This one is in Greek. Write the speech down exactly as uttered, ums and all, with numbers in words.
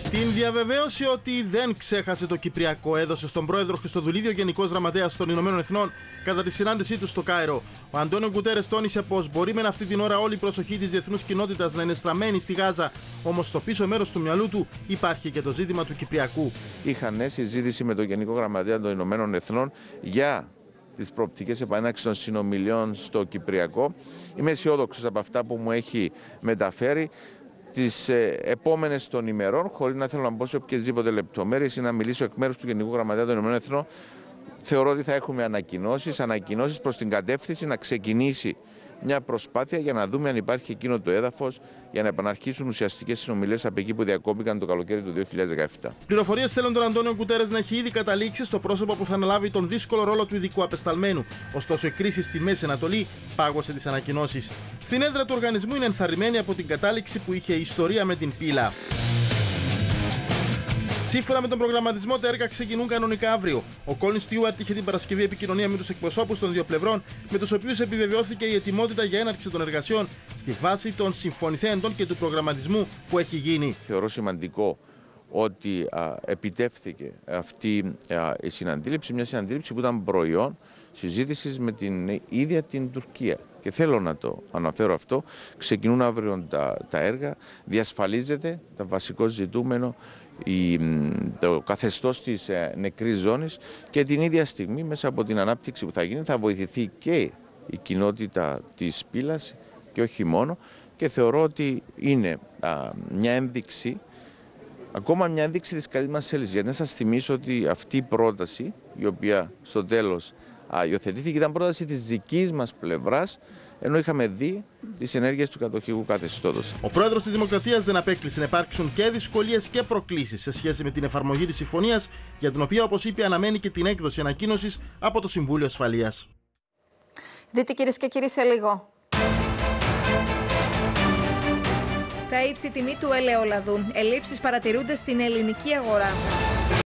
Την διαβεβαίωση ότι δεν ξέχασε το Κυπριακό έδωσε στον πρόεδρο Χριστοδουλίδη ο Γενικός Γραμματέας των Ηνωμένων Εθνών κατά τη συνάντησή του στο Κάιρο. Ο Αντώνιο Γκουτέρες τόνισε πως μπορεί μεν αυτή την ώρα όλη η προσοχή της διεθνούς κοινότητας να είναι στραμμένη στη Γάζα, όμως στο πίσω μέρος του μυαλού του υπάρχει και το ζήτημα του Κυπριακού. Είχα νέα συζήτηση με τον Γενικό Γραμματέα των Ηνωμένων Εθνών για τις προοπτικές επανέναρξης των συνομιλιών στο Κυπριακό. Είμαι αισιόδοξος από αυτά που μου έχει μεταφέρει. Τις ε, επόμενες των ημερών, χωρίς να θέλω να μπω σε οποιασδήποτε λεπτομέρειες ή να μιλήσω εκ μέρους του Γενικού Γραμματέα των Ηνωμένων Εθνών, θεωρώ ότι θα έχουμε ανακοινώσεις, ανακοινώσεις προς την κατεύθυνση να ξεκινήσει μια προσπάθεια για να δούμε αν υπάρχει εκείνο το έδαφος για να επαναρχίσουν ουσιαστικές συνομιλίες από εκεί που διακόπηκαν το καλοκαίρι του δύο χιλιάδες δεκαεπτά. Πληροφορίες θέλουν τον Αντώνιο Γκουτέρες να έχει ήδη καταλήξει στο πρόσωπο που θα αναλάβει τον δύσκολο ρόλο του ειδικού απεσταλμένου. Ωστόσο, η κρίση στη Μέση Ανατολή πάγωσε τις ανακοινώσεις. Στην έδρα του οργανισμού είναι ενθαρρυμένη από την κατάληξη που είχε η ιστορία με την πύλα. Σύμφωνα με τον προγραμματισμό, τα έργα ξεκινούν κανονικά αύριο. Ο Κόλιν Στιούαρτ είχε την Παρασκευή επικοινωνία με τους εκπροσώπους των δύο πλευρών, με τους οποίους επιβεβαιώθηκε η ετοιμότητα για έναρξη των εργασιών στη βάση των συμφωνηθέντων και του προγραμματισμού που έχει γίνει. Θεωρώ σημαντικό ότι α, επιτεύχθηκε αυτή α, η συναντήληψη, μια συναντήληψη που ήταν προϊόν συζήτησης με την ίδια την Τουρκία. Και θέλω να το αναφέρω αυτό. Ξεκινούν αύριο τα, τα έργα, διασφαλίζεται το βασικό ζητούμενο, η, το καθεστώς της ε, νεκρής ζώνης, και την ίδια στιγμή μέσα από την ανάπτυξη που θα γίνει θα βοηθηθεί και η κοινότητα της πύλας και όχι μόνο, και θεωρώ ότι είναι α, μια ένδειξη, ακόμα μια ένδειξη της καλής μας θέλησης. Γιατί να σας θυμίσω ότι αυτή η πρόταση, η οποία στο τέλος α, υιοθετήθηκε, ήταν πρόταση της δικής μας πλευράς, ενώ είχαμε δει τις ενέργειες του κατοχικού καθεστώτος. Ο πρόεδρος της Δημοκρατίας δεν απέκλεισε να υπάρξουν και δυσκολίες και προκλήσεις σε σχέση με την εφαρμογή της συμφωνίας, για την οποία, όπως είπε, αναμένει και την έκδοση ανακοίνωσης από το Συμβούλιο Ασφαλείας. Δείτε, κυρίες και κύριοι, σε λίγο. Τα ύψη τιμή του ελαιόλαδου. Ελλείψεις παρατηρούνται στην ελληνική αγορά.